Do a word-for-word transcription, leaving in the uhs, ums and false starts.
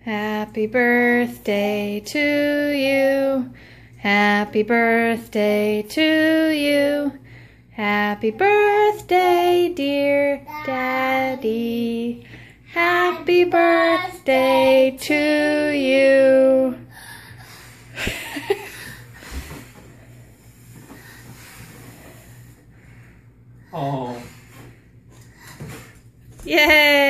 Happy birthday to you. Happy birthday to you. Happy birthday, dear Daddy. Happy birthday to you. Oh. Yay!